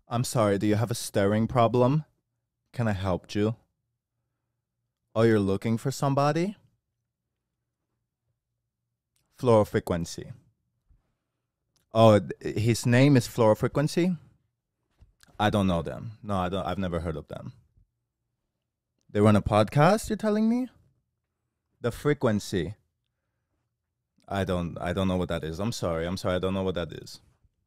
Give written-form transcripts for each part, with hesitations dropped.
I'm sorry, do you have a staring problem? Can I help you? Oh, you're looking for somebody? Floral Frequency. Oh, his name is Floral Frequency? I don't know them. No, I don't. I've never heard of them. They run a podcast, you're telling me? The Frequency. I don't know what that is. I'm sorry, I don't know what that is.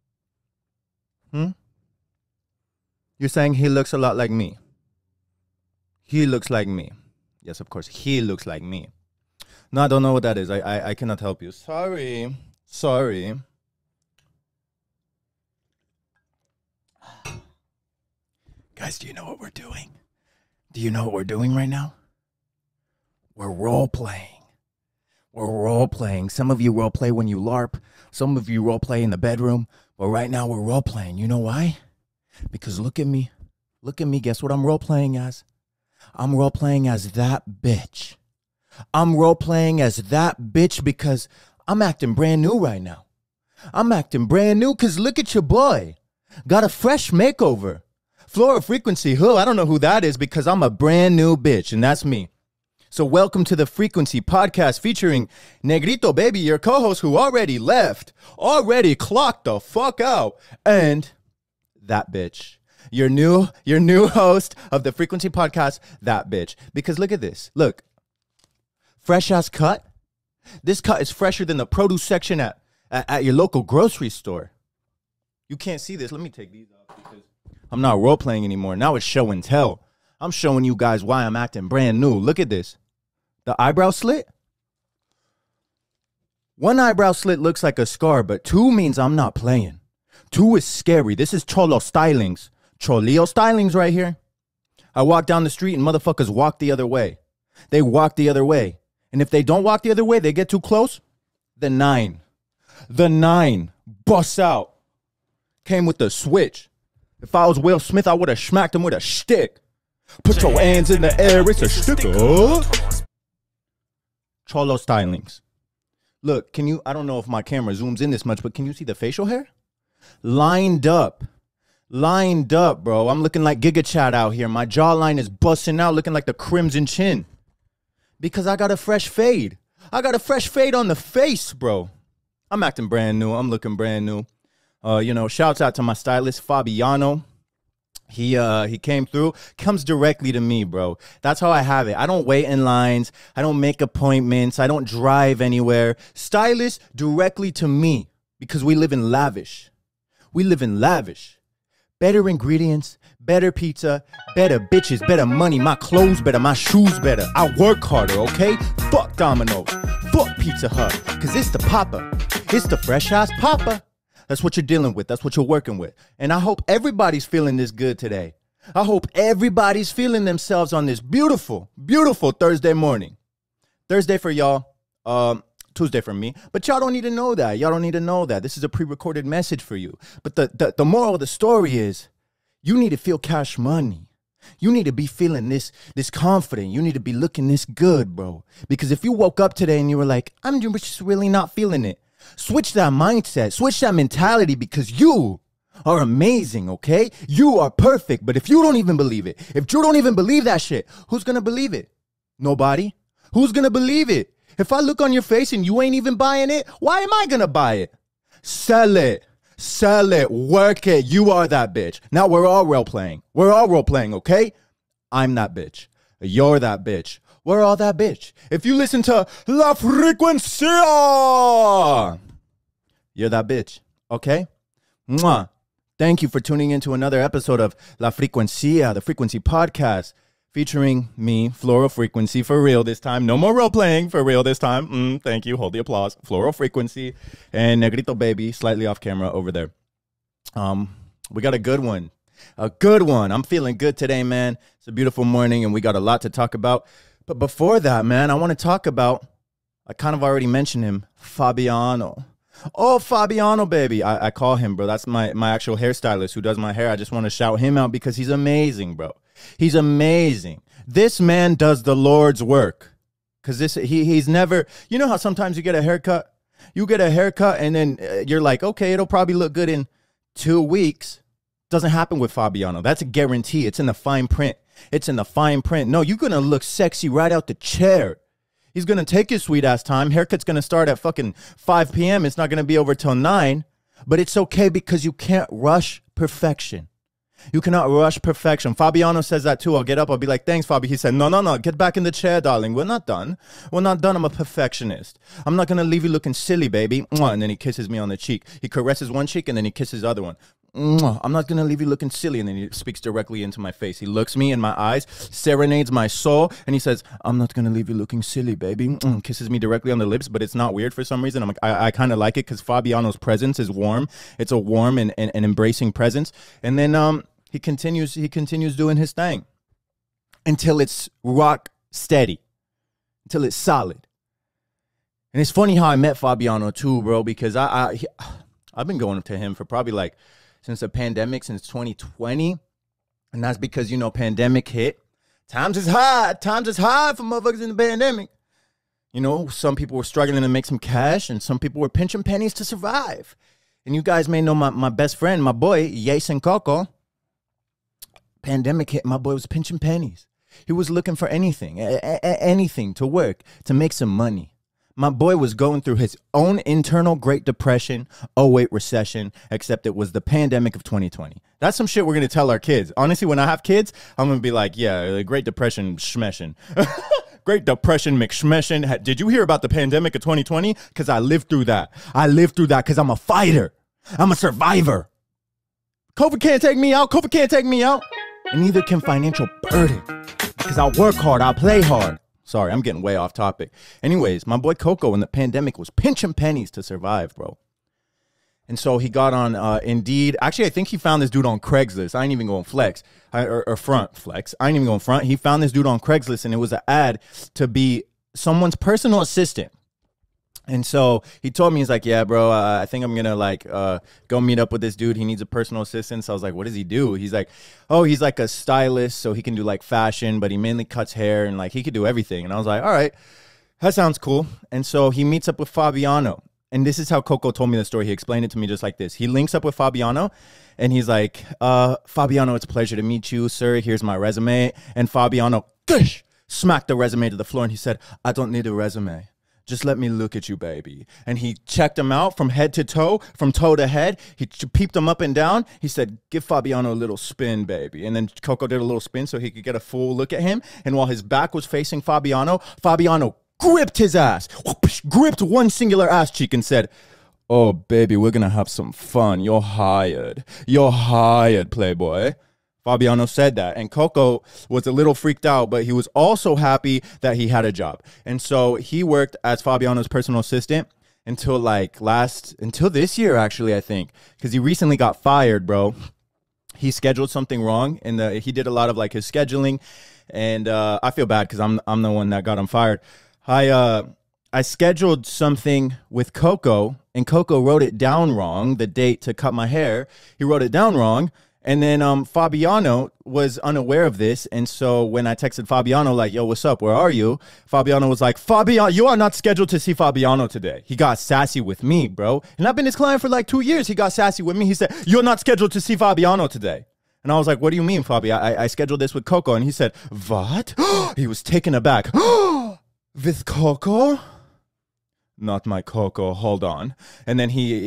You're saying he looks a lot like me. He looks like me. Yes, of course, he looks like me. No, I don't know what that is. I cannot help you. Sorry. Guys, do you know what we're doing? Do you know what we're doing right now? We're role-playing. We're role-playing. Some of you role-play when you LARP. Some of you role-play in the bedroom. But right now, we're role-playing. You know why? Because look at me. Look at me. Guess what I'm role-playing as? I'm role-playing as that bitch. I'm role-playing as that bitch because I'm acting brand new right now. I'm acting brand new because look at your boy. Got a fresh makeover. Floral Frequency, who? I don't know who that is because I'm a brand new bitch, and that's me. So welcome to the Frequency Podcast featuring Negrito Baby, your co-host who already left, already clocked the fuck out, and that bitch. Your new host of the Frequency Podcast, that bitch. Because look at this. Look. Fresh ass cut. This cut is fresher than the produce section at your local grocery store. You can't see this. Let me take these off because I'm not role playing anymore. Now it's show and tell. I'm showing you guys why I'm acting brand new. Look at this. The eyebrow slit. One eyebrow slit looks like a scar, but two means I'm not playing. Two is scary. This is Cholo Stylings. Cholio Stylings right here. I walk down the street and motherfuckers walk the other way. They walk the other way. And if they don't walk the other way, they get too close. The 9 busts out. Came with the switch. If I was Will Smith, I would have smacked him with a stick. Put your hands in the air, it's a sticker. Cholo Stylings. Look, can you, I don't know if my camera zooms in this much, but can you see the facial hair? Lined up, bro. I'm looking like Giga Chad out here. My jawline is busting out, looking like the Crimson Chin. Because I got a fresh fade. I got a fresh fade on the face, bro. I'm acting brand new. I'm looking brand new. Shouts out to my stylist, Fabiano. He came through. Comes directly to me, bro. That's how I have it. I don't wait in lines. I don't make appointments. I don't drive anywhere. Stylist directly to me because we live in lavish. We live in lavish. Better ingredients, better pizza, better bitches, better money, my clothes better, my shoes better. I work harder, okay? Fuck Domino's, fuck Pizza Hut, cause it's the Papa. It's the fresh ass Papa. That's what you're dealing with. That's what you're working with. And I hope everybody's feeling this good today. I hope everybody's feeling themselves on this beautiful, beautiful Thursday morning. Thursday for y'all. Tuesday for me, but y'all don't need to know that. Y'all don't need to know that. This is a pre-recorded message for you. But the moral of the story is you need to feel cash money. You need to be feeling this confident. You need to be looking this good, bro. Because if you woke up today and you were like, I'm just really not feeling it, switch that mindset, switch that mentality because you are amazing, okay? You are perfect. But if you don't even believe it, if you don't even believe that shit, who's going to believe it? Nobody. Who's going to believe it? If I look on your face and you ain't even buying it, why am I gonna buy it? Sell it, work it. You are that bitch. Now we're all role playing. We're all role playing, okay? I'm that bitch. You're that bitch. We're all that bitch. If you listen to La Frecuencia, you're that bitch, okay? Mwah. Thank you for tuning into another episode of La Frecuencia, the Frequency Podcast. Featuring me, Floral Frequency, for real this time. No more role-playing, for real this time. Thank you, hold the applause. Floral Frequency and Negrito Baby, slightly off camera over there. We got a good one. A good one. I'm feeling good today, man. It's a beautiful morning, and we got a lot to talk about. But before that, man, I want to talk about, I kind of already mentioned him, Fabiano. Oh, Fabiano, baby. I call him, bro. That's my actual hairstylist who does my hair. I just want to shout him out because he's amazing, bro. He's amazing. This man does the Lord's work. Because he's never, you know how sometimes you get a haircut? You get a haircut and then you're like, okay, it'll probably look good in 2 weeks. Doesn't happen with Fabiano. That's a guarantee. It's in the fine print. It's in the fine print. No, you're going to look sexy right out the chair. He's going to take his sweet ass time. Haircut's going to start at fucking 5 p.m. It's not going to be over till 9. But it's okay because you can't rush perfection. You cannot rush perfection. Fabiano says that too. I'll get up. I'll be like, thanks, Fabi. He said, no. Get back in the chair, darling. We're not done. We're not done. I'm a perfectionist. I'm not going to leave you looking silly, baby. And then he kisses me on the cheek. He caresses one cheek and then he kisses the other one. I'm not going to leave you looking silly. And then he speaks directly into my face. He looks me in my eyes, serenades my soul. And he says, I'm not going to leave you looking silly, baby. Kisses me directly on the lips. But it's not weird for some reason. I kind of like it because Fabiano's presence is warm. It's a warm and embracing presence. And then he continues doing his thing until it's rock steady, until it's solid. And it's funny how I met Fabiano too, bro, because I've been going to him for probably like since the pandemic, since 2020. And that's because, you know, pandemic hit. Times is hard for motherfuckers in the pandemic. You know, some people were struggling to make some cash and some people were pinching pennies to survive. And you guys may know my best friend, my boy, Jason Coco. Pandemic hit, my boy was pinching pennies. He was looking for anything to work, to make some money. My boy was going through his own internal Great Depression, 08 recession, except it was the pandemic of 2020. That's some shit we're going to tell our kids. Honestly, when I have kids, I'm going to be like, yeah, the Great Depression schmession. Great Depression McSmession. Did you hear about the pandemic of 2020? Because I lived through that. I lived through that because I'm a fighter. I'm a survivor. COVID can't take me out. COVID can't take me out. And neither can financial burden. Because I'll work hard. I'll play hard. Sorry, I'm getting way off topic. Anyways, my boy Coco in the pandemic was pinching pennies to survive, bro. And so he got on Indeed. Actually, I think he found this dude on Craigslist. I ain't even going flex. Or front flex. I ain't even going front. He found this dude on Craigslist, and it was an ad to be someone's personal assistant. And so he told me, he's like, yeah, bro, I think I'm going to like go meet up with this dude. He needs a personal assistant. So I was like, what does he do? He's like, oh, he's like a stylist. So he can do like fashion, but he mainly cuts hair and like he could do everything. And I was like, all right, that sounds cool. And so he meets up with Fabiano. And this is how Coco told me the story. He explained it to me just like this. He links up with Fabiano and he's like, Fabiano, it's a pleasure to meet you, sir. Here's my resume. And Fabiano smacked the resume to the floor and he said, I don't need a resume. Just let me look at you, baby. And he checked him out from head to toe, from toe to head. He peeped him up and down. He said, give Fabiano a little spin, baby. And then Coco did a little spin so he could get a full look at him. And while his back was facing Fabiano, Fabiano gripped his ass, gripped one singular ass cheek and said, oh, baby, we're going to have some fun. You're hired. You're hired, playboy. Fabiano said that, and Coco was a little freaked out, but he was also happy that he had a job. And so he worked as Fabiano's personal assistant until this year, actually, I think, because he recently got fired, bro. He scheduled something wrong, and he did a lot of like his scheduling, and I feel bad because I'm the one that got him fired. I scheduled something with Coco, and Coco wrote it down wrong, the date to cut my hair. He wrote it down wrong. And then Fabiano was unaware of this. And so when I texted Fabiano, like, yo, what's up? Where are you? Fabiano was like, Fabiano, you are not scheduled to see Fabiano today. He got sassy with me, bro. And I've been his client for like 2 years. He got sassy with me. He said, you're not scheduled to see Fabiano today. And I was like, what do you mean, Fabi? I scheduled this with Coco. And he said, what? He was taken aback. With Coco? Not my Coco. Hold on. And then he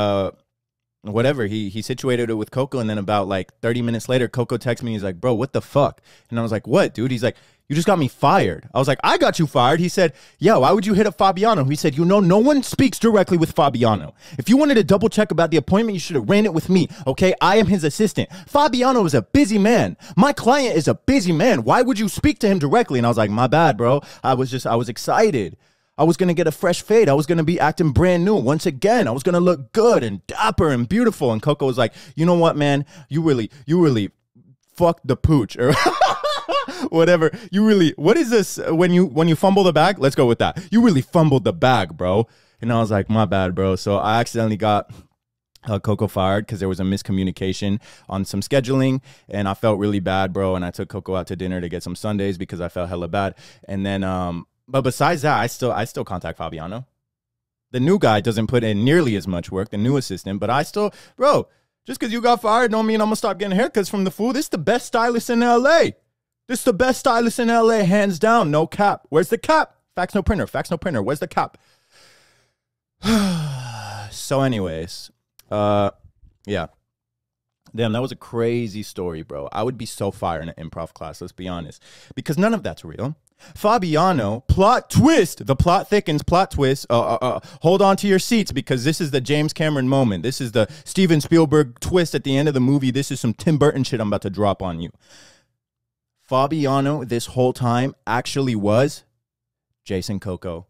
situated it with Coco, and then about like 30 minutes later, Coco texted me. He's like, bro, what the fuck? And I was like, what, dude? He's like, you just got me fired. I was like, I got you fired. He said, yeah, why would you hit up Fabiano? He said, you know, no one speaks directly with Fabiano. If you wanted to double check about the appointment, you should have ran it with me, okay? I am his assistant. Fabiano is a busy man. My client is a busy man. Why would you speak to him directly? And I was like, my bad, bro. I was excited. I was going to get a fresh fade. I was going to be acting brand new. Once again, I was going to look good and dapper and beautiful. And Coco was like, you know what, man? You really fucked the pooch or whatever. What is this? When you fumble the bag, let's go with that. You really fumbled the bag, bro. And I was like, my bad, bro. So I accidentally got Coco fired because there was a miscommunication on some scheduling, and I felt really bad, bro. And I took Coco out to dinner to get some sundaes because I felt hella bad. And then, but besides that, I still contact Fabiano. The new guy doesn't put in nearly as much work, the new assistant, but I still, bro, Just because you got fired don't mean I'm going to stop getting haircuts from the fool. This is the best stylist in L.A. This is the best stylist in L.A., hands down. No cap. Where's the cap? Fax no printer. Fax no printer. Where's the cap? So anyways, yeah. Damn, that was a crazy story, bro. I would be so fired in an improv class, let's be honest. Because none of that's real. Fabiano, plot twist. The plot thickens, plot twist. Hold on to your seats because this is the James Cameron moment. This is the Steven Spielberg twist at the end of the movie. This is some Tim Burton shit I'm about to drop on you. Fabiano, this whole time, actually was Jason Coco.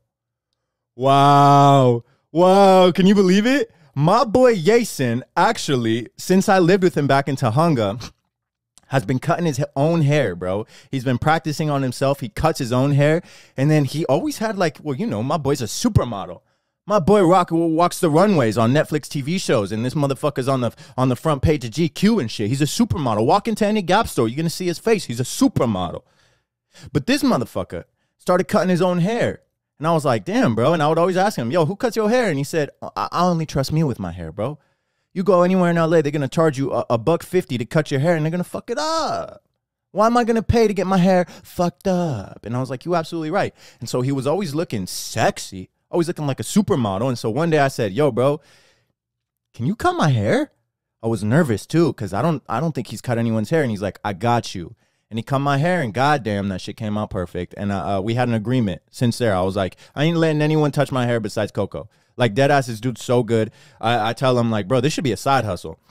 Wow. Wow. Can you believe it? My boy Jason, actually, since I lived with him back in Tahunga, has been cutting his own hair, bro. He's been practicing on himself. He cuts his own hair. And then he always had like, well, you know, my boy's a supermodel. My boy walks the runways on Netflix TV shows. And this motherfucker's on the front page of GQ and shit. He's a supermodel. Walk into any Gap store, you're going to see his face. He's a supermodel. But this motherfucker started cutting his own hair. And I was like, damn, bro. And I would always ask him, yo, who cuts your hair? And he said, I only trust me with my hair, bro. You go anywhere in LA, they're going to charge you $1.50 to cut your hair, and they're going to fuck it up. Why am I going to pay to get my hair fucked up? And I was like, you absolutely right. And so he was always looking sexy, always looking like a supermodel. And so one day I said, yo, bro, can you cut my hair? I was nervous too, because I don't think he's cut anyone's hair. And he's like, I got you. And he cut my hair, and goddamn, that shit came out perfect. And we had an agreement since there. I was like, I ain't letting anyone touch my hair besides Coco. Like, deadass, this dude's so good. I tell him, like, bro, this should be a side hustle.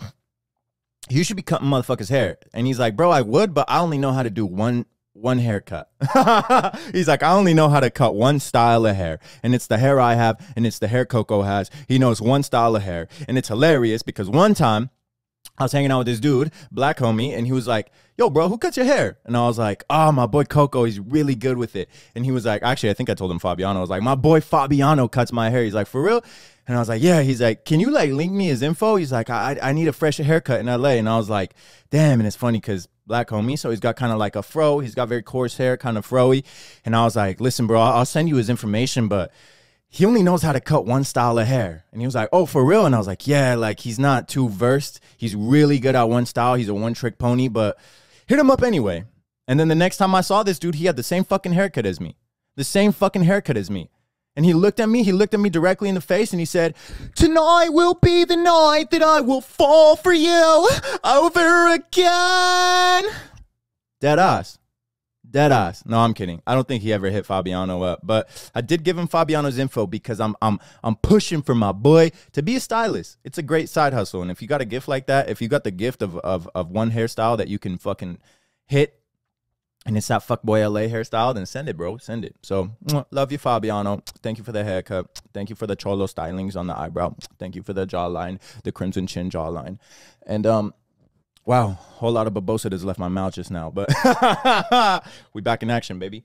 You should be cutting motherfuckers' hair. And he's like, bro, I would, but I only know how to do one haircut. He's like, I only know how to cut one style of hair. And it's the hair I have, and it's the hair Coco has. He knows one style of hair. And it's hilarious because one time, I was hanging out with this dude, black homie, and he was like, yo, bro, who cuts your hair? And I was like, oh, my boy Coco, he's really good with it. And he was like, actually, I think I told him Fabiano. I was like, my boy Fabiano cuts my hair. He's like, for real? And I was like, yeah. He's like, can you like link me his info? He's like, I need a fresh haircut in LA. And I was like, damn. And it's funny because black homie, so he's got kind of like a fro. He's got very coarse hair, kind of fro-y. And I was like, listen, bro, I'll send you his information, but he only knows how to cut one style of hair. And he was like, oh, for real? And I was like, yeah, like he's not too versed. He's really good at one style. He's a one-trick pony, but hit him up anyway. And then the next time I saw this dude, he had the same fucking haircut as me. The same fucking haircut as me. And he looked at me directly in the face, and he said, tonight will be the night that I will fall for you over again. Dead ass. Dead ass. No, I'm kidding. I don't think he ever hit Fabiano up, but I did give him Fabiano's info because I'm pushing for my boy to be a stylist. It's a great side hustle, and if you got a gift like that, if you got the gift of one hairstyle that you can fucking hit, and it's that fuckboy LA hairstyle, then send it, bro. Send it. So, love you, Fabiano. Thank you for the haircut. Thank you for the cholo stylings on the eyebrow. Thank you for the jawline, the crimson chin jawline, and wow, whole lot of babosa has left my mouth just now, but we back in action, baby.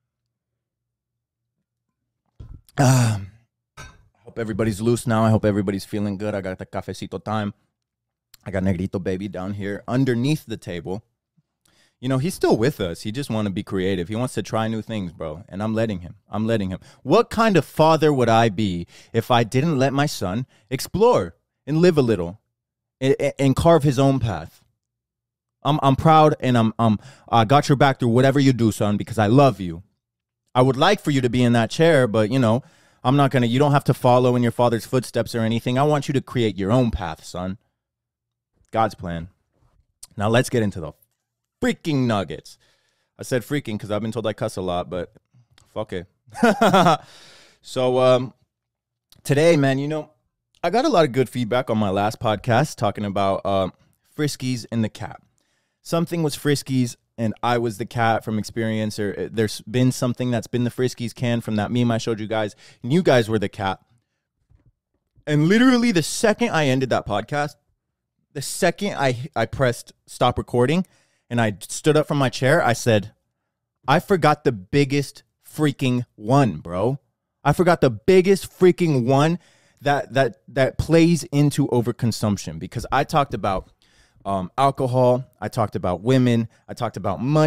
I hope everybody's loose now. I hope everybody's feeling good. I got the cafecito time. I got Negrito baby down here underneath the table. You know, he's still with us. He just wants to be creative. He wants to try new things, bro. And I'm letting him. I'm letting him. What kind of father would I be if I didn't let my son explore and live a little and carve his own path? I'm proud, and I got your back through whatever you do, son, because I love you. I would like for you to be in that chair, but, you know, I'm not going to, you don't have to follow in your father's footsteps or anything. I want you to create your own path, son. God's plan. Now let's get into the freaking nuggets. I said freaking because I've been told I cuss a lot, but fuck it. So today, man, you know, I got a lot of good feedback on my last podcast talking about Friskies and the cat. Something was Friskies and I was the cat from experience, or there's been something that's been the Friskies can from that meme I showed you guys, and you guys were the cat. And literally the second I ended that podcast, the second I pressed stop recording and I stood up from my chair, I said, I forgot the biggest freaking one, bro. I forgot the biggest freaking one that plays into overconsumption, because I talked about alcohol, I talked about women, I talked about money,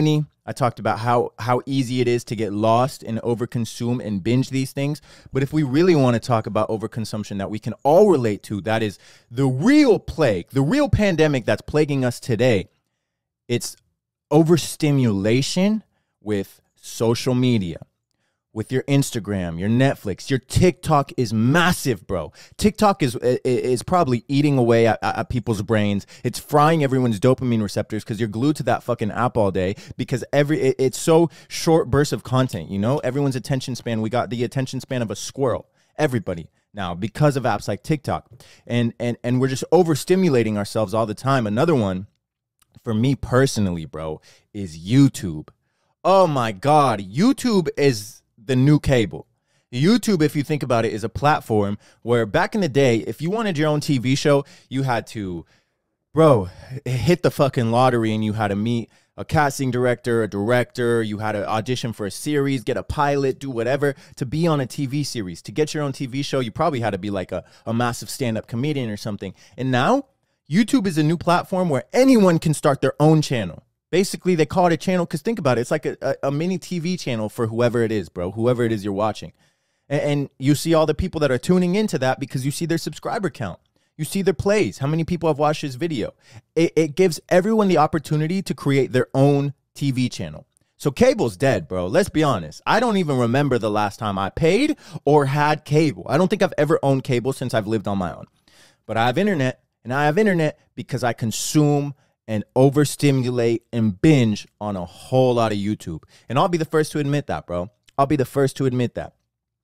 I talked about how easy it is to get lost and overconsume and binge these things. But if we really want to talk about overconsumption that we can all relate to, that is the real plague, the real pandemic that's plaguing us today. It's overstimulation with social media, with your Instagram, your Netflix, your TikTok is massive, bro. TikTok is probably eating away at people's brains. It's frying everyone's dopamine receptors because you're glued to that fucking app all day because it's so short bursts of content, you know? Everyone's attention span, we got the attention span of a squirrel. Everybody now because of apps like TikTok. And we're just overstimulating ourselves all the time. Another one for me personally, bro, is YouTube. Oh my God, YouTube is the new cable. YouTube, if you think about it, is a platform where back in the day, if you wanted your own TV show, you had to, bro, hit the fucking lottery and you had to meet a casting director, a director, you had to audition for a series, get a pilot, do whatever to be on a TV series. To get your own TV show, you probably had to be like a massive stand-up comedian or something. And now, YouTube is a new platform where anyone can start their own channel. Basically, they call it a channel because think about it. It's like a mini TV channel for whoever it is, bro, whoever it is you're watching. And you see all the people that are tuning into that because you see their subscriber count. You see their plays, how many people have watched this video. It gives everyone the opportunity to create their own TV channel. So cable's dead, bro. Let's be honest. I don't even remember the last time I paid or had cable. I don't think I've ever owned cable since I've lived on my own. But I have internet, and I have internet because I consume and overstimulate and binge on a whole lot of YouTube. And I'll be the first to admit that, bro. I'll be the first to admit that.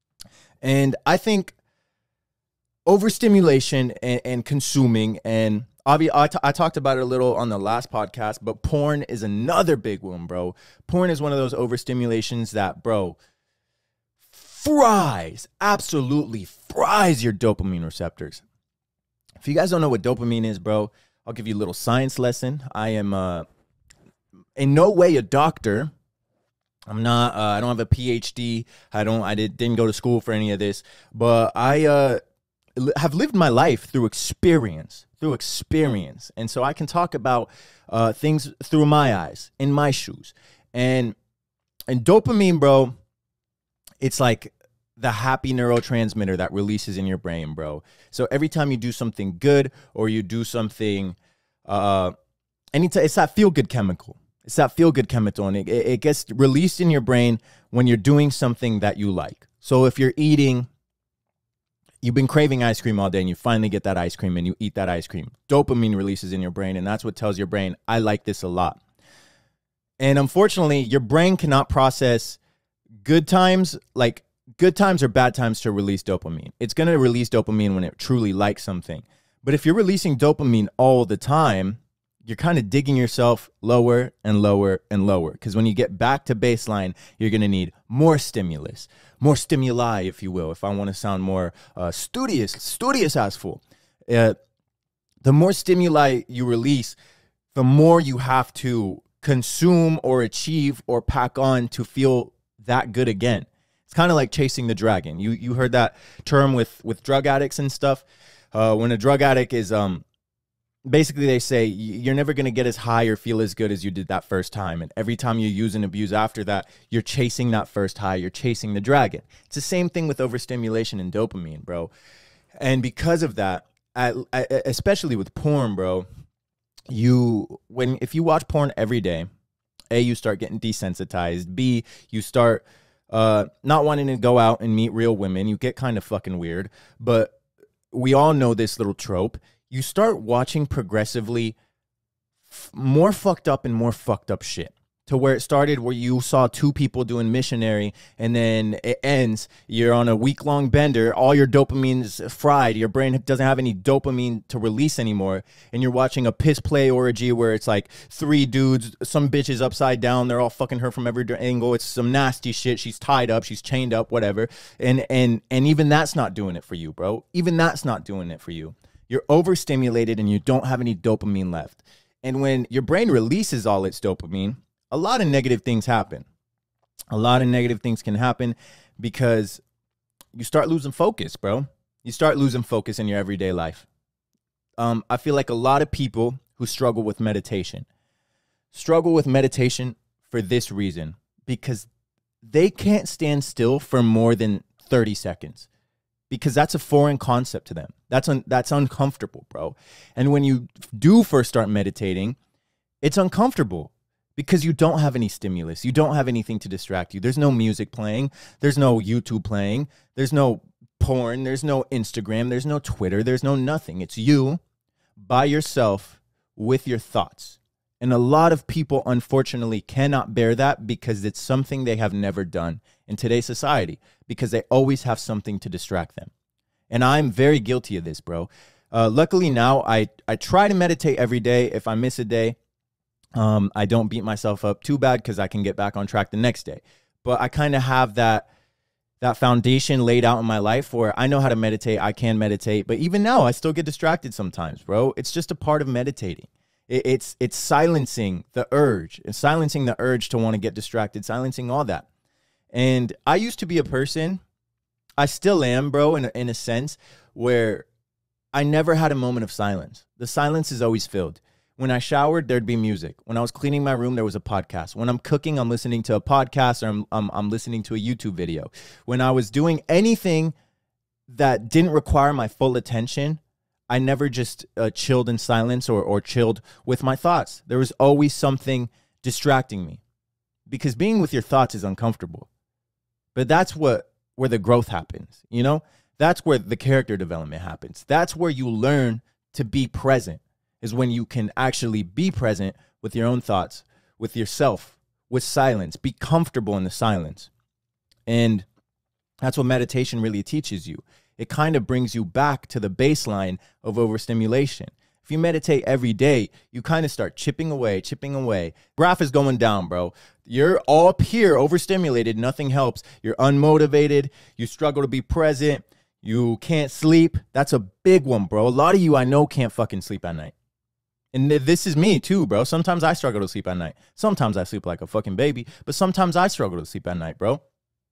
And I think overstimulation and consuming, and I talked about it a little on the last podcast, but porn is another big one, bro. Porn is one of those overstimulations that, bro, absolutely fries your dopamine receptors. If you guys don't know what dopamine is, bro, I'll give you a little science lesson. I am in no way a doctor. I'm not. I don't have a PhD. I didn't go to school for any of this. But I have lived my life through experience. And so I can talk about things through my eyes, in my shoes. And dopamine, bro, it's like the happy neurotransmitter that releases in your brain, bro. So every time you do something good or you do something, it's that feel-good chemical. It's that feel-good chemical, and it gets released in your brain when you're doing something that you like. So if you're eating, you've been craving ice cream all day, and you finally get that ice cream, and you eat that ice cream. Dopamine releases in your brain, and that's what tells your brain, I like this a lot. And unfortunately, your brain cannot process good times, like good times or bad times to release dopamine. It's going to release dopamine when it truly likes something. But if you're releasing dopamine all the time, you're kind of digging yourself lower and lower and lower. Because when you get back to baseline, you're going to need more stimulus, more stimuli, if you will, if I want to sound more studious as full. The more stimuli you release, the more you have to consume or achieve or pack on to feel that good again. It's kind of like chasing the dragon. You heard that term with drug addicts and stuff. When a drug addict is basically they say you're never going to get as high or feel as good as you did that first time. And every time you use and abuse after that, you're chasing that first high. You're chasing the dragon. It's the same thing with overstimulation and dopamine, bro. And because of that, especially with porn, bro, if you watch porn every day, A, you start getting desensitized. B, you start not wanting to go out and meet real women. You get kind of fucking weird. But we all know this little trope. You start watching progressively more fucked up and more fucked up shit. To where it started where you saw two people doing missionary and then it ends, you're on a week-long bender, all your dopamine's fried, your brain doesn't have any dopamine to release anymore, and you're watching a piss play orgy where it's like three dudes, some bitch is upside down, they're all fucking her from every angle, it's some nasty shit, she's tied up, she's chained up, whatever, and even that's not doing it for you, bro. Even that's not doing it for you. You're overstimulated and you don't have any dopamine left. And when your brain releases all its dopamine, a lot of negative things happen. A lot of negative things can happen because you start losing focus, bro. You start losing focus in your everyday life. I feel like a lot of people who struggle with meditation for this reason, because they can't stand still for more than 30 seconds because that's a foreign concept to them. That's uncomfortable, bro. And when you do first start meditating, it's uncomfortable because you don't have any stimulus. You don't have anything to distract you. There's no music playing. There's no YouTube playing. There's no porn. There's no Instagram. There's no Twitter. There's no nothing. It's you by yourself with your thoughts. And a lot of people, unfortunately, cannot bear that because it's something they have never done in today's society because they always have something to distract them. And I'm very guilty of this, bro. Luckily now, I try to meditate every day. If I miss a day, I don't beat myself up too bad because I can get back on track the next day. But I kind of have that foundation laid out in my life where I know how to meditate. I can meditate. But even now, I still get distracted sometimes, bro. It's just a part of meditating. It's silencing the urge. It's silencing the urge to want to get distracted, silencing all that. And I used to be a person, I still am, bro, in a sense, where I never had a moment of silence. The silence is always filled. When I showered, there'd be music. When I was cleaning my room, there was a podcast. When I'm cooking, I'm listening to a podcast or I'm listening to a YouTube video. When I was doing anything that didn't require my full attention, I never just chilled in silence or chilled with my thoughts. There was always something distracting me because being with your thoughts is uncomfortable. But that's where the growth happens, you know? That's where the character development happens. That's where you learn to be present, is when you can actually be present with your own thoughts, with yourself, with silence. Be comfortable in the silence. And that's what meditation really teaches you. It kind of brings you back to the baseline of overstimulation. If you meditate every day, you kind of start chipping away. Graph is going down, bro. You're all up here, overstimulated. Nothing helps. You're unmotivated. You struggle to be present. You can't sleep. That's a big one, bro. A lot of you I know can't fucking sleep at night. And this is me too, bro. Sometimes I struggle to sleep at night. Sometimes I sleep like a fucking baby, but sometimes I struggle to sleep at night, bro.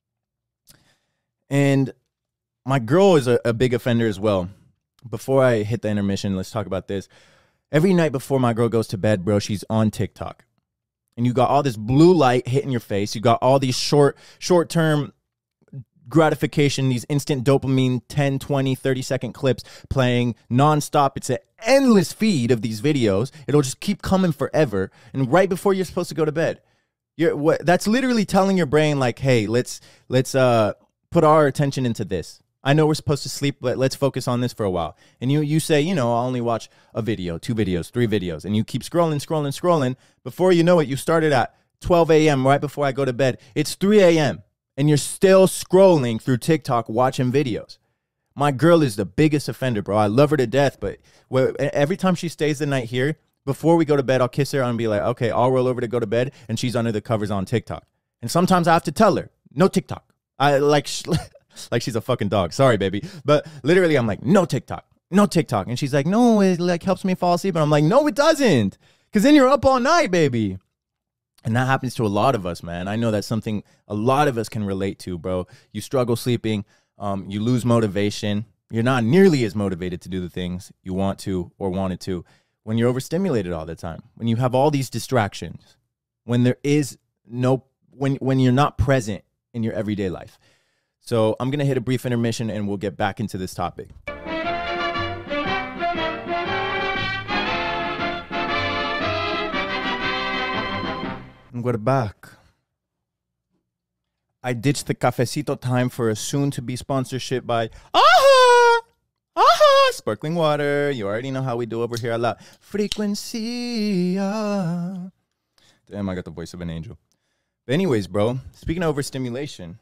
And my girl is a big offender as well. Before I hit the intermission, let's talk about this. Every night before my girl goes to bed, bro, she's on TikTok. And you got all this blue light hitting your face. You got all these short-term gratification, these instant dopamine 10, 20, 30-second clips playing nonstop. It's an endless feed of these videos. It'll just keep coming forever. And right before you're supposed to go to bed, that's literally telling your brain like, hey, let's put our attention into this. I know we're supposed to sleep, but let's focus on this for a while. And you say, you know, I'll only watch a video, 2 videos, 3 videos. And you keep scrolling. Before you know it, you started at 12 a.m. right before I go to bed. It's 3 a.m. and you're still scrolling through TikTok watching videos. My girl is the biggest offender, bro. I love her to death, but every time she stays the night here, before we go to bed, I'll kiss her and be like, okay, I'll roll over to go to bed, and she's under the covers on TikTok. And sometimes I have to tell her, no TikTok. I like she's a fucking dog. Sorry, baby. But literally, I'm like, no TikTok. And she's like, no, it like helps me fall asleep. And I'm like, no, it doesn't. Because then you're up all night, baby. And that happens to a lot of us, man. I know that's something a lot of us can relate to, bro. You struggle sleeping. You lose motivation. You're not nearly as motivated to do the things you want to or wanted to when you're overstimulated all the time. When you have all these distractions. When there is no, when you're not present in your everyday life. So I'm going to hit a brief intermission and we'll get back into this topic. And we're back. I ditched the cafecito time for a soon-to-be sponsorship by AHA Sparkling Water. You already know how we do over here a lot. Frequency. Damn, I got the voice of an angel. But anyways, bro, speaking of overstimulation,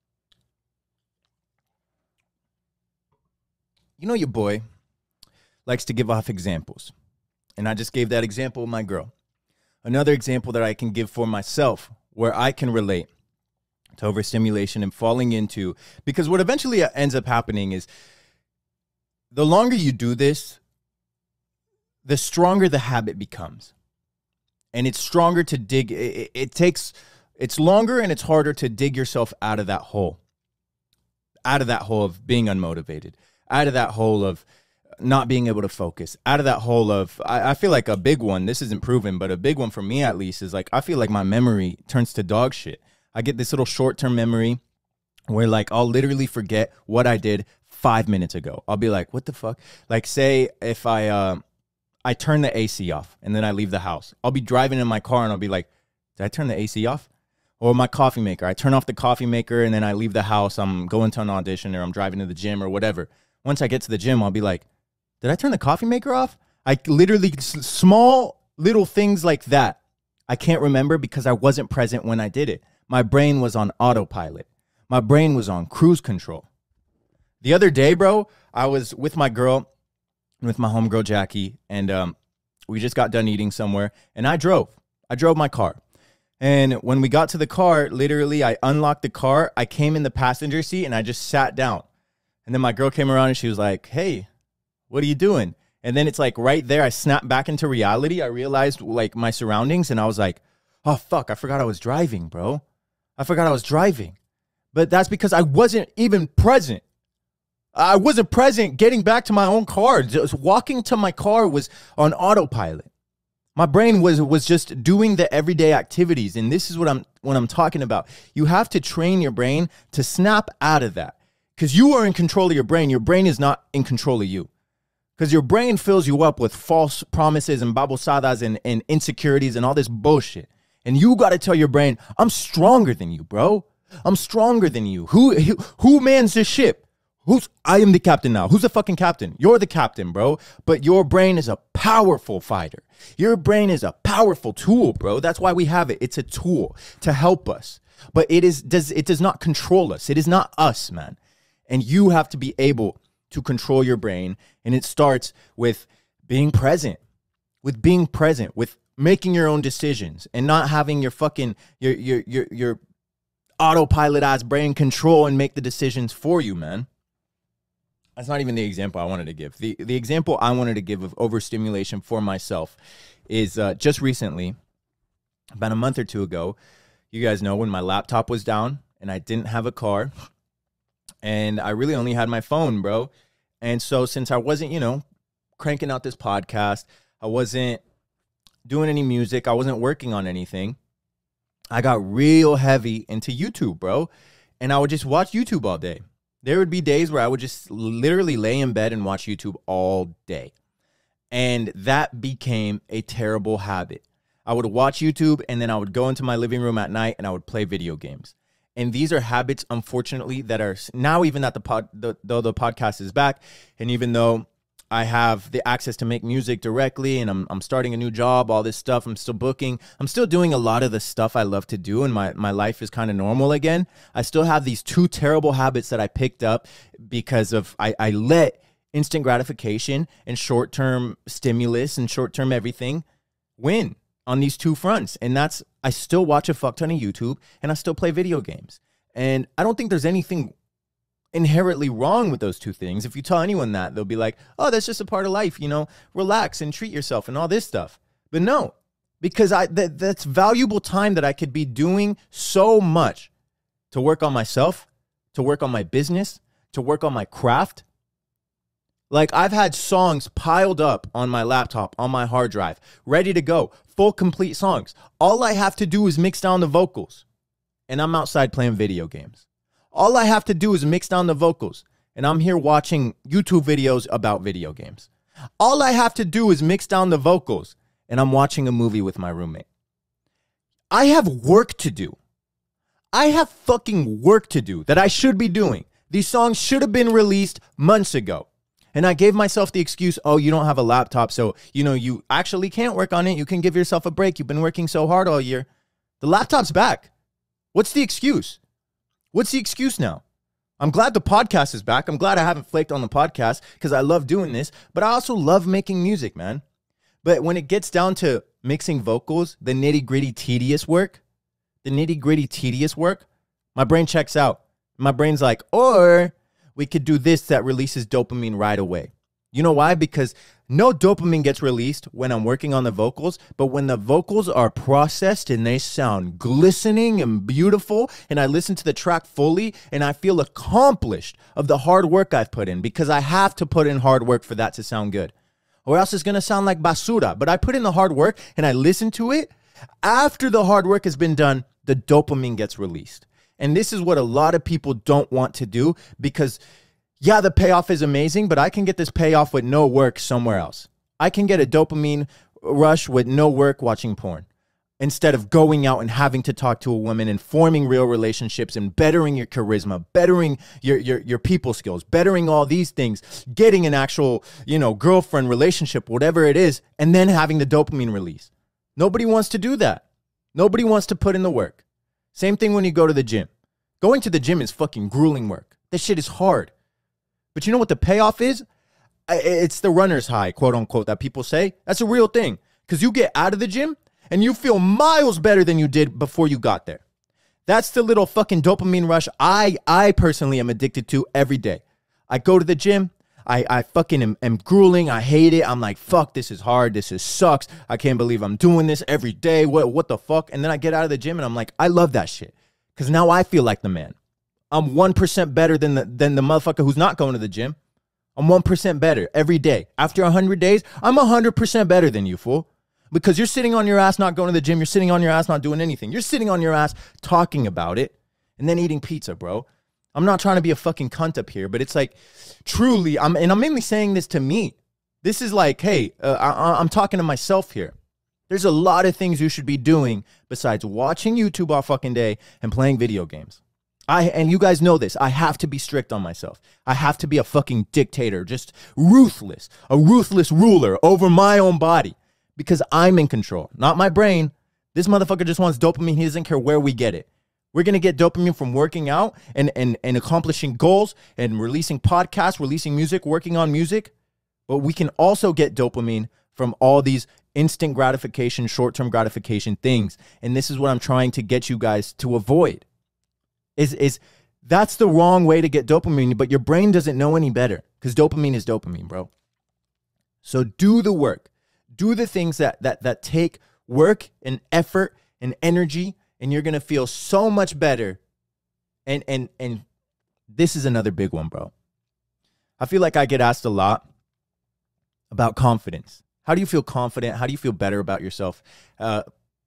you know your boy likes to give off examples. And I just gave that example with my girl. Another example that I can give for myself where I can relate to overstimulation and falling into, because what eventually ends up happening is the longer you do this, the stronger the habit becomes. And it's stronger to dig. It's longer and it's harder to dig yourself out of that hole. Out of that hole of being unmotivated. Out of that hole of not being able to focus, out of that hole of, I feel like a big one, this isn't proven, but a big one for me at least is like, I feel like my memory turns to dog shit. I get this little short-term memory where like I'll literally forget what I did 5 minutes ago. I'll be like, what the fuck? Like say if I turn the AC off and then I leave the house, I'll be driving in my car and I'll be like, did I turn the AC off? Or my coffee maker, I turn off the coffee maker and then I leave the house, I'm going to an audition or I'm driving to the gym or whatever. Once I get to the gym, I'll be like, did I turn the coffee maker off? I literally, small little things like that, I can't remember because I wasn't present when I did it. My brain was on autopilot. My brain was on cruise control. The other day, bro, I was with my girl, with my homegirl, Jackie, and we just got done eating somewhere, and I drove my car. And when we got to the car, literally, I unlocked the car, I came in the passenger seat, and I just sat down. And then my girl came around, and she was like, hey, what are you doing? And then it's like right there, I snapped back into reality. I realized, like, my surroundings, and I was like, oh, fuck, I forgot I was driving, bro. I forgot I was driving. But that's because I wasn't even present. I wasn't present getting back to my own car. Just walking to my car was on autopilot. My brain was just doing the everyday activities. And this is what I'm talking about. You have to train your brain to snap out of that. Because you are in control of your brain. Your brain is not in control of you. Because your brain fills you up with false promises and babosadas and insecurities and all this bullshit. And you got to tell your brain, I'm stronger than you, bro. I'm stronger than you. Who mans this ship? I am the captain now. Who's the fucking captain? You're the captain, bro. But your brain is a powerful fighter. Your brain is a powerful tool, bro. That's why we have it. It's a tool to help us. But it does not control us. It is not us, man. And you have to be able to control your brain. And it starts with being present. With making your own decisions and not having your fucking your autopilot ass brain control and make the decisions for you, man. That's not even the example I wanted to give. The example I wanted to give of overstimulation for myself is just recently, about a month or two ago, you guys know when my laptop was down and I didn't have a car and I really only had my phone, bro. And so since I wasn't, cranking out this podcast, I wasn't doing any music, I wasn't working on anything, I got real heavy into YouTube, bro. And I would just watch YouTube all day. There would be days where I would just literally lay in bed and watch YouTube all day. And that became a terrible habit. I would watch YouTube and then I would go into my living room at night and I would play video games. And these are habits, unfortunately, that are now, even that though the podcast is back, and even though I have the access to make music directly and I'm starting a new job, all this stuff, I'm still booking, I'm still doing a lot of the stuff I love to do, and my life is kind of normal again. I still have these two terrible habits that I picked up because of I let instant gratification and short-term stimulus and short-term everything win on these two fronts. And that's, I still watch a fuck ton of YouTube and I still play video games. And I don't think there's anything inherently wrong with those two things. If you tell anyone that, they'll be like, oh, that's just a part of life, relax and treat yourself and all this stuff. But no, because that's valuable time that I could be doing so much to work on myself, to work on my business, to work on my craft. Like, I've had songs piled up on my laptop, on my hard drive, ready to go, full complete songs. All I have to do is mix down the vocals, and I'm outside playing video games. All I have to do is mix down the vocals, and I'm here watching YouTube videos about video games. All I have to do is mix down the vocals, and I'm watching a movie with my roommate. I have work to do. I have fucking work to do that I should be doing. These songs should have been released months ago. And I gave myself the excuse, oh, you don't have a laptop, so, you actually can't work on it. You can give yourself a break. You've been working so hard all year. The laptop's back. What's the excuse? What's the excuse now? I'm glad the podcast is back. I'm glad I haven't flaked on the podcast because I love doing this, but I also love making music, man. But when it gets down to mixing vocals, the nitty-gritty tedious work, my brain checks out. My brain's like, or we could do this that releases dopamine right away. You know why? Because no dopamine gets released when I'm working on the vocals, but when the vocals are processed and they sound glistening and beautiful, and I listen to the track fully and I feel accomplished of the hard work I've put in, because I have to put in hard work for that to sound good, or else it's going to sound like basura. But I put in the hard work and I listen to it. After the hard work has been done, the dopamine gets released. And this is what a lot of people don't want to do, because yeah, the payoff is amazing, but I can get this payoff with no work somewhere else. I can get a dopamine rush with no work watching porn, instead of going out and having to talk to a woman and forming real relationships and bettering your charisma, bettering your people skills, bettering all these things, getting an actual, girlfriend, relationship, whatever it is, and then having the dopamine release. Nobody wants to do that. Nobody wants to put in the work. Same thing when you go to the gym. Going to the gym is fucking grueling work. This shit is hard. But you know what the payoff is? It's the runner's high, quote unquote, that people say. That's a real thing. Because you get out of the gym and you feel miles better than you did before you got there. That's the little fucking dopamine rush I personally am addicted to every day. I go to the gym. I fucking am grueling. I hate it. I'm like, fuck, this is hard. This sucks. I can't believe I'm doing this every day. What the fuck? And then I get out of the gym and I'm like, I love that shit. Because now I feel like the man. I'm 1% better than the motherfucker who's not going to the gym. I'm 1% better every day. After 100 days, I'm 100% better than you, fool. Because you're sitting on your ass not going to the gym. You're sitting on your ass not doing anything. You're sitting on your ass talking about it and then eating pizza, bro. I'm not trying to be a fucking cunt up here, but it's like, truly, I'm mainly saying this to me. This is like, hey, I'm talking to myself here. There's a lot of things you should be doing besides watching YouTube all fucking day and playing video games. And you guys know this, I have to be strict on myself. I have to be a fucking dictator, just ruthless, a ruthless ruler over my own body, because I'm in control, not my brain. This motherfucker just wants dopamine. He doesn't care where we get it. We're going to get dopamine from working out and accomplishing goals and releasing podcasts, releasing music, working on music. But we can also get dopamine from all these instant gratification, short-term gratification things. And this is what I'm trying to get you guys to avoid. That's the wrong way to get dopamine, but your brain doesn't know any better, because dopamine is dopamine, bro. So do the work. Do the things that take work and effort and energy, and you're going to feel so much better. And this is another big one, bro. I feel like I get asked a lot about confidence. How do you feel confident? How do you feel better about yourself? How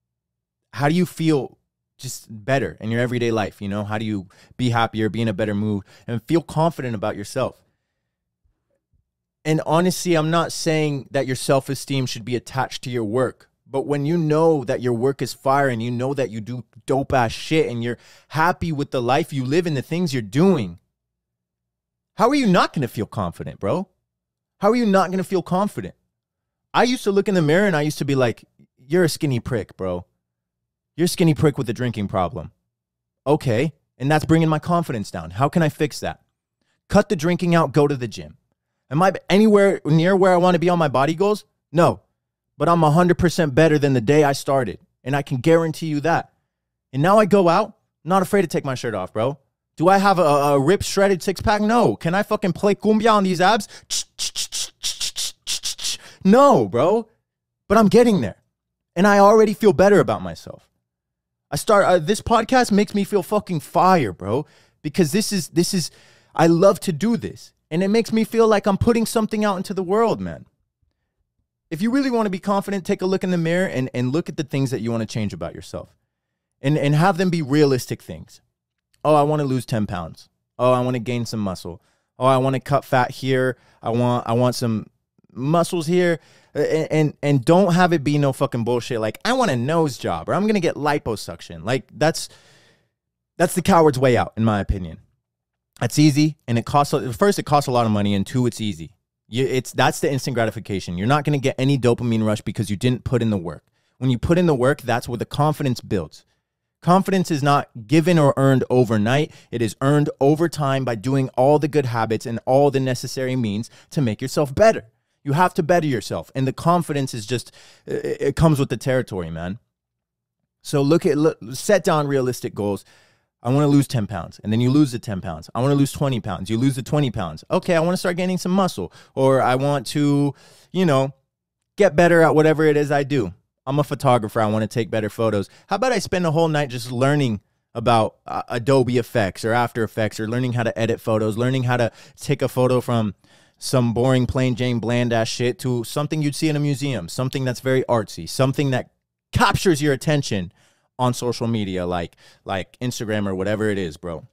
do you feel just better in your everyday life? How do you be happier, be in a better mood, and feel confident about yourself? And honestly, I'm not saying that your self-esteem should be attached to your work, but when you know that your work is fire and you know that you do dope ass shit and you're happy with the life you live and the things you're doing, how are you not going to feel confident, bro? How are you not going to feel confident? I used to look in the mirror and I used to be like, you're a skinny prick, bro. You're a skinny prick with a drinking problem. Okay, and that's bringing my confidence down. How can I fix that? Cut the drinking out, go to the gym. Am I anywhere near where I want to be on my body goals? No, but I'm 100% better than the day I started, and I can guarantee you that. And now I go out, not afraid to take my shirt off, bro. Do I have a ripped, shredded six-pack? No. Can I fucking play cumbia on these abs? No, bro. But I'm getting there, and I already feel better about myself. This podcast makes me feel fucking fire, bro, because this is, I love to do this. And it makes me feel like I'm putting something out into the world, man. If you really want to be confident, take a look in the mirror and look at the things that you want to change about yourself. And have them be realistic things. Oh, I want to lose 10 pounds. Oh, I want to gain some muscle. Oh, I want to cut fat here. I want some muscles here. And don't have it be no fucking bullshit like, I want a nose job or I'm going to get liposuction. Like, that's the coward's way out, in my opinion. It's easy, and it costs a lot of money, and two, it's easy. That's the instant gratification. You're not going to get any dopamine rush because you didn't put in the work. When you put in the work, that's where the confidence builds. Confidence is not given or earned overnight. It is earned over time by doing all the good habits and all the necessary means to make yourself better. You have to better yourself, and the confidence is just, it comes with the territory, man. So set down realistic goals. I want to lose 10 pounds. And then you lose the 10 pounds. I want to lose 20 pounds. You lose the 20 pounds. Okay, I want to start gaining some muscle. Or I want to, you know, get better at whatever it is I do. I'm a photographer. I want to take better photos. How about I spend a whole night just learning about Adobe Effects or After Effects, or learning how to edit photos, learning how to take a photo from some boring, plain Jane bland ass shit to something you'd see in a museum, something that's very artsy, something that captures your attention on social media like Instagram or whatever it is, bro.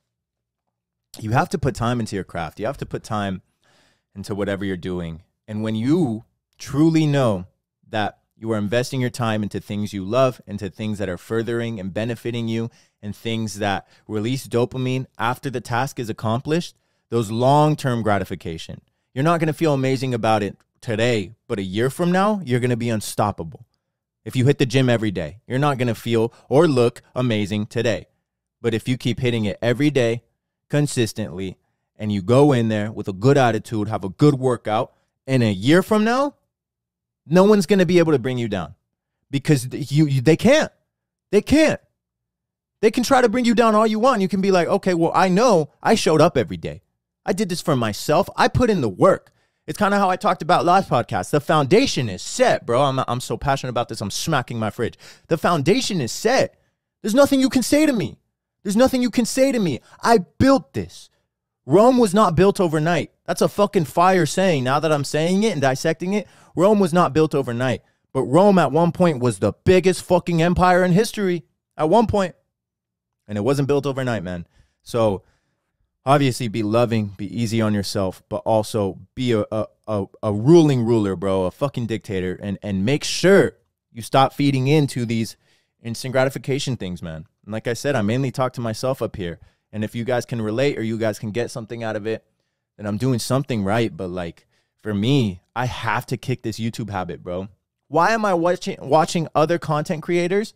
You have to put time into your craft. You have to put time into whatever you're doing. And when you truly know that you are investing your time into things you love, into things that are furthering and benefiting you, and things that release dopamine after the task is accomplished, those long-term gratification. You're not going to feel amazing about it today, but a year from now, you're going to be unstoppable. If you hit the gym every day, you're not going to feel or look amazing today. But if you keep hitting it every day, consistently, and you go in there with a good attitude, have a good workout, and a year from now, no one's going to be able to bring you down, because they can't. They can't. They can try to bring you down all you want. You can be like, okay, well, I know I showed up every day. I did this for myself. I put in the work. It's kind of how I talked about last podcast. The foundation is set, bro. I'm so passionate about this. I'm smacking my fridge. The foundation is set. There's nothing you can say to me. There's nothing you can say to me. I built this. Rome was not built overnight. That's a fucking fire saying. Now that I'm saying it and dissecting it, Rome was not built overnight. But Rome at one point was the biggest fucking empire in history. At one point. And it wasn't built overnight, man. So obviously be loving, be easy on yourself, but also be a ruling ruler, bro, a fucking dictator, and make sure you stop feeding into these instant gratification things, man. And like I said, I mainly talk to myself up here. And if you guys can relate or you guys can get something out of it, then I'm doing something right. But like for me, I have to kick this YouTube habit, bro. Why am I watching other content creators?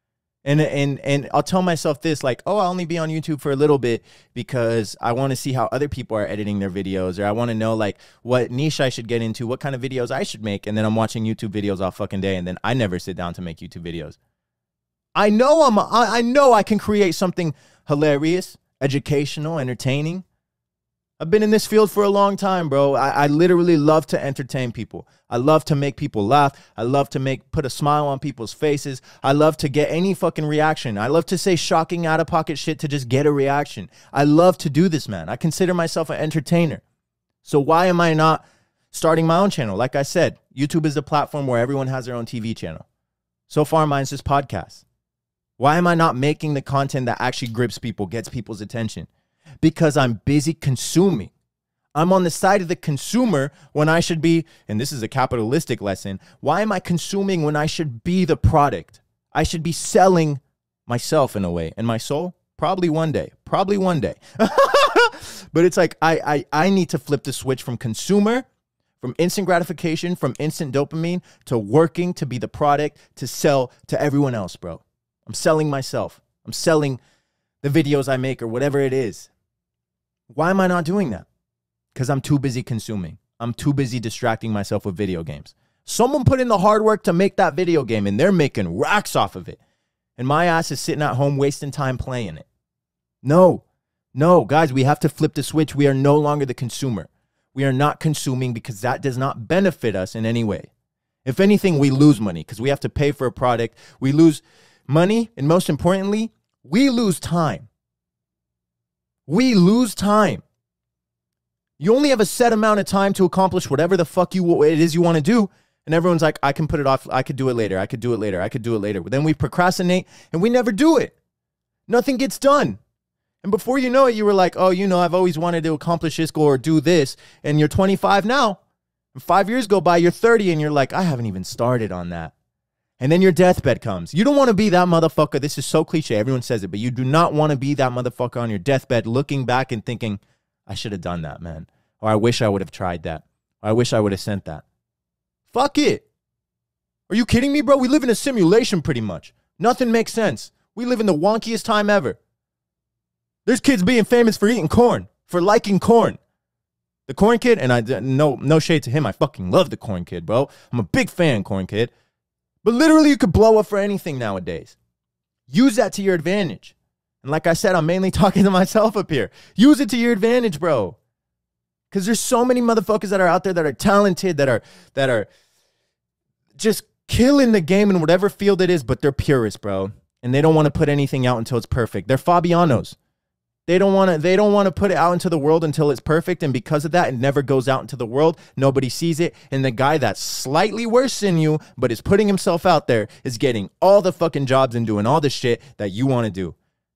And I'll tell myself this, like, oh, I'll only be on YouTube for a little bit because I want to see how other people are editing their videos, or I want to know like what niche I should get into, what kind of videos I should make. And then I'm watching YouTube videos all fucking day, and then I never sit down to make YouTube videos. I know I can create something hilarious, educational, entertaining. I've been in this field for a long time, bro. I literally love to entertain people. I love to make people laugh. I love to put a smile on people's faces. I love to get any fucking reaction. I love to say shocking, out-of-pocket shit to just get a reaction. I love to do this, man. I consider myself an entertainer. So why am I not starting my own channel? Like I said, YouTube is a platform where everyone has their own TV channel. So far, mine's just podcasts. Why am I not making the content that actually grips people, gets people's attention? Because I'm busy consuming. I'm on the side of the consumer when I should be, and this is a capitalistic lesson, why am I consuming when I should be the product? I should be selling myself in a way. And my soul? Probably one day. Probably one day. But it's like I need to flip the switch from consumer, from instant gratification, from instant dopamine, to working to be the product, to sell to everyone else, bro. I'm selling myself. I'm selling the videos I make or whatever it is. Why am I not doing that? Because I'm too busy consuming. I'm too busy distracting myself with video games. Someone put in the hard work to make that video game, and they're making racks off of it. And my ass is sitting at home wasting time playing it. No, guys, we have to flip the switch. We are no longer the consumer. We are not consuming because that does not benefit us in any way. If anything, we lose money because we have to pay for a product. We lose money, and most importantly, we lose time. We lose time. You only have a set amount of time to accomplish whatever the fuck it is you want to do. And everyone's like, I can put it off. I could do it later. I could do it later. I could do it later. But then we procrastinate and we never do it. Nothing gets done. And before you know it, you were like, oh, you know, I've always wanted to accomplish this goal or do this. And you're 25 now. And 5 years go by, you're 30 and you're like, I haven't even started on that. And then your deathbed comes. You don't want to be that motherfucker. This is so cliche. Everyone says it, but you do not want to be that motherfucker on your deathbed looking back and thinking, I should have done that, man. Or I wish I would have tried that. Or I wish I would have sent that. Fuck it. Are you kidding me, bro? We live in a simulation pretty much. Nothing makes sense. We live in the wonkiest time ever. There's kids being famous for eating corn, for liking corn. The Corn Kid, and no shade to him. I fucking love the Corn Kid, bro. I'm a big fan, Corn Kid. But literally, you could blow up for anything nowadays. Use that to your advantage. And like I said, I'm mainly talking to myself up here. Use it to your advantage, bro. Because there's so many motherfuckers that are out there that are talented, that are just killing the game in whatever field it is, but they're purists, bro. And they don't want to put anything out until it's perfect. They're Fabianos. They don't want to put it out into the world until it's perfect. And because of that, it never goes out into the world. Nobody sees it. And the guy that's slightly worse than you, but is putting himself out there, is getting all the fucking jobs and doing all the shit that you want to do.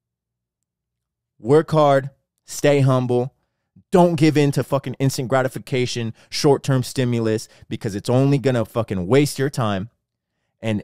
Work hard. Stay humble. Don't give in to fucking instant gratification, short-term stimulus, because it's only going to fucking waste your time. And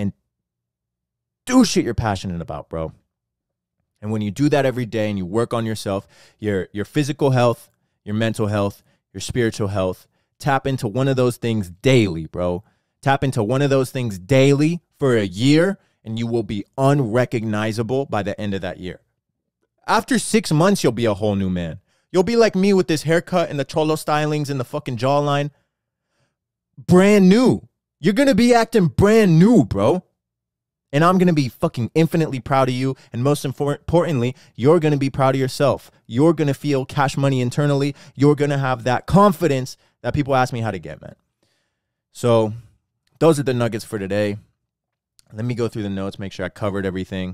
do shit you're passionate about, bro. And when you do that every day and you work on yourself, your physical health, your mental health, your spiritual health, tap into one of those things daily, bro. Tap into one of those things daily for a year, and you will be unrecognizable by the end of that year. After 6 months, you'll be a whole new man. You'll be like me with this haircut and the cholo stylings and the fucking jawline. Brand new. You're going to be acting brand new, bro. And I'm going to be fucking infinitely proud of you. And most importantly, you're going to be proud of yourself. You're going to feel cash money internally. You're going to have that confidence that people ask me how to get, man. So those are the nuggets for today. Let me go through the notes, make sure I covered everything.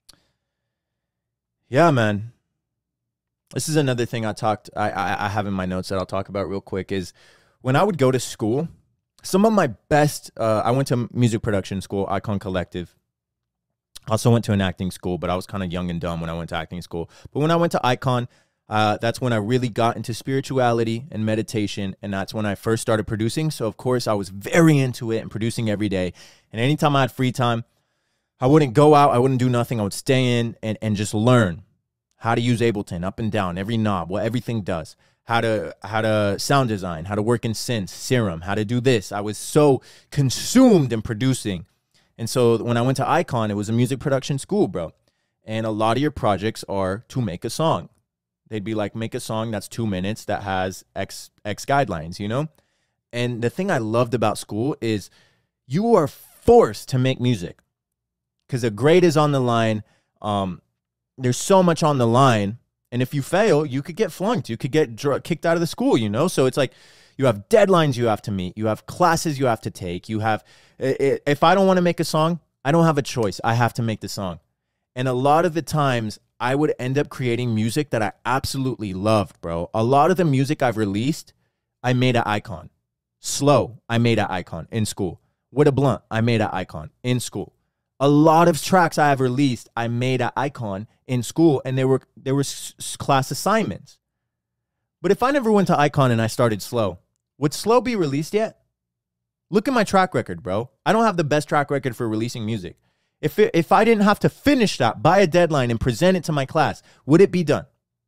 Yeah, man. This is another thing I have in my notes that I'll talk about real quick is when I would go to school, some of my best, I went to music production school, Icon Collective. Also went to an acting school, but I was kind of young and dumb when I went to acting school. But when I went to Icon, that's when I really got into spirituality and meditation, and that's when I first started producing. So, of course, I was very into it and producing every day. And anytime I had free time, I wouldn't go out, I wouldn't do nothing. I would stay in and just learn how to use Ableton, up and down, every knob, what everything does. How to sound design, how to work in synths, Serum, how to do this. I was so consumed in producing. And so when I went to Icon, it was a music production school, bro. And a lot of your projects are to make a song. They'd be like, make a song that's 2 minutes that has X guidelines, you know? And the thing I loved about school is you are forced to make music because a grade is on the line. There's so much on the line. And if you fail, you could get flunked. You could get kicked out of the school, you know? So it's like you have deadlines you have to meet. You have classes you have to take. You have, if I don't want to make a song, I don't have a choice. I have to make the song. And a lot of the times I would end up creating music that I absolutely loved, bro. A lot of the music I've released, I made at Icon. Slow, I made at Icon in school. With a Blunt, I made at Icon in school. A lot of tracks I have released, I made at Icon in school, and there were class assignments. But if I never went to Icon and I started Slow, would Slow be released yet? Look at my track record, bro. I don't have the best track record for releasing music. If I didn't have to finish that by a deadline and present it to my class, would it be done?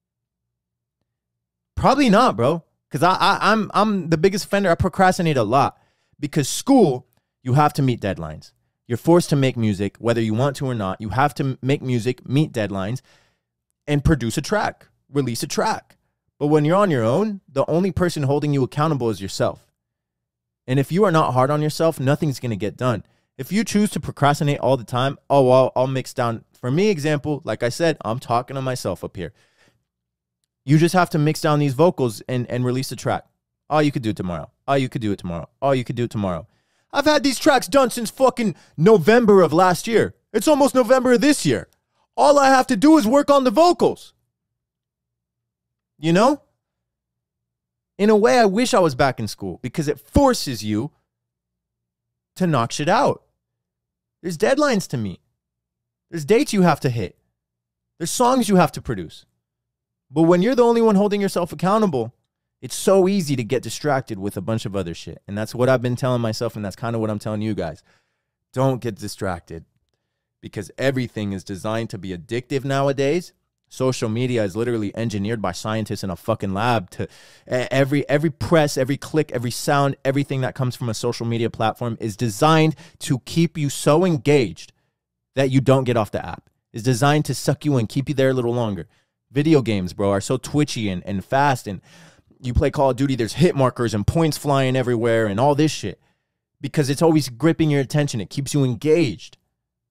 Probably not, bro. Because I'm the biggest offender. I procrastinate a lot. Because school, you have to meet deadlines. You're forced to make music, whether you want to or not. You have to make music, meet deadlines, and produce a track, release a track. But when you're on your own, the only person holding you accountable is yourself. And if you are not hard on yourself, nothing's going to get done. If you choose to procrastinate all the time, oh, well, I'll mix down. For me, example, like I said, I'm talking to myself up here. You just have to mix down these vocals and release a track. Oh, you could do it tomorrow. Oh, you could do it tomorrow. Oh, you could do it tomorrow. I've had these tracks done since fucking November of last year. It's almost November of this year. All I have to do is work on the vocals. You know? In a way, I wish I was back in school because it forces you to knock shit out. There's deadlines to meet. There's dates you have to hit. There's songs you have to produce. But when you're the only one holding yourself accountable, it's so easy to get distracted with a bunch of other shit. And that's what I've been telling myself, and that's kind of what I'm telling you guys. Don't get distracted because everything is designed to be addictive nowadays. Social media is literally engineered by scientists in a fucking lab to every press, every click, every sound, everything that comes from a social media platform is designed to keep you so engaged that you don't get off the app. It's designed to suck you in, keep you there a little longer. Video games, bro, are so twitchy and fast, and you play Call of Duty, there's hit markers and points flying everywhere and all this shit because it's always gripping your attention. It keeps you engaged.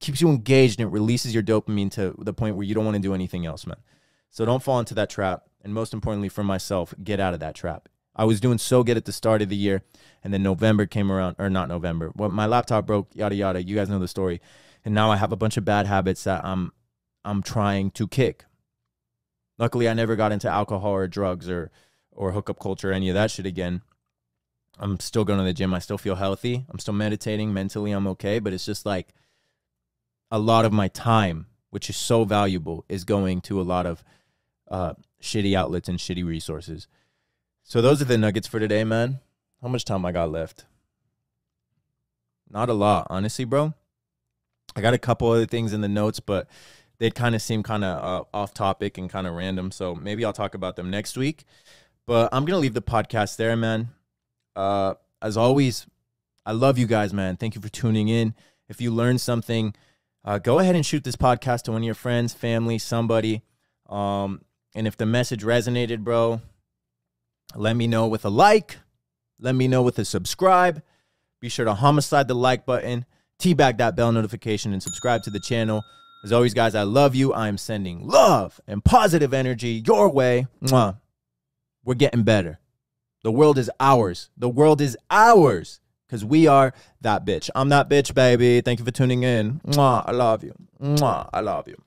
keeps you engaged and it releases your dopamine to the point where you don't want to do anything else, man. So don't fall into that trap. And most importantly for myself, get out of that trap. I was doing so good at the start of the year, and then November came around, or not November. Well, my laptop broke, yada, yada. You guys know the story. And now I have a bunch of bad habits that I'm trying to kick. Luckily, I never got into alcohol or drugs or hookup culture or any of that shit again. I'm still going to the gym. I still feel healthy. I'm still meditating. Mentally, I'm okay. But it's just like a lot of my time, which is so valuable, is going to a lot of shitty outlets and shitty resources. So those are the nuggets for today, man. How much time I got left? Not a lot, honestly, bro. I got a couple other things in the notes, but they kind of seem kind of off topic and kind of random. So maybe I'll talk about them next week. But I'm going to leave the podcast there, man. As always, I love you guys, man. Thank you for tuning in. If you learned something, go ahead and shoot this podcast to one of your friends, family, somebody. And if the message resonated, bro, let me know with a like. Let me know with a subscribe. Be sure to homicide the like button, teabag that bell notification, and subscribe to the channel. As always, guys, I love you. I am sending love and positive energy your way. Mwah. We're getting better. The world is ours. The world is ours because we are that bitch. I'm that bitch, baby. Thank you for tuning in. Mwah. I love you. Mwah. I love you.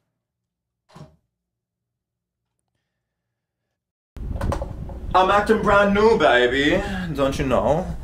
I'm acting brand new, baby. Don't you know?